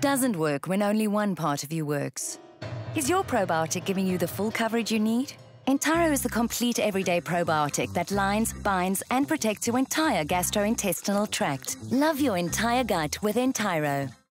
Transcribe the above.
doesn't work when only one part of you works. Is your probiotic giving you the full coverage you need? Entiro is the complete everyday probiotic that lines, binds, and protects your entire gastrointestinal tract. Love your entire gut with Entiro.